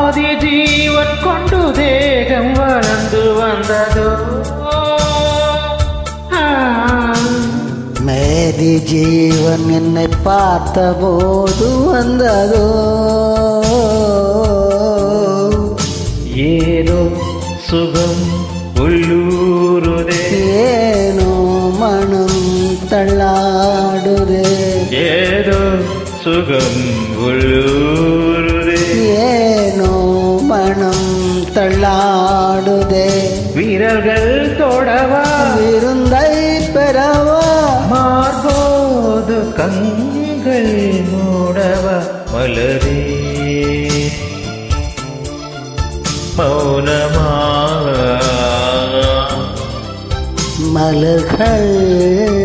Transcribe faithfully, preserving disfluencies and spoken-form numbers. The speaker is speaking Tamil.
ஆதி ஜீவன் கொண்டு தேகம் வளர்ந்து வந்ததோ மேதி ஜீவன் என்னை பார்த்த போது வந்ததோ ஏதோ சுகம் உள்ளூருதே ஏனோ மனம் தள்ளாடுதே ஏதோ சுகம் உள்ளூருதே ஏனோ மனம் தள்ளாடுதே வீரர்கள் தொடவா விருந்தை பெறவா மார்போது கண்கள் மூடவா மலரே மௌனமா மலர்கள்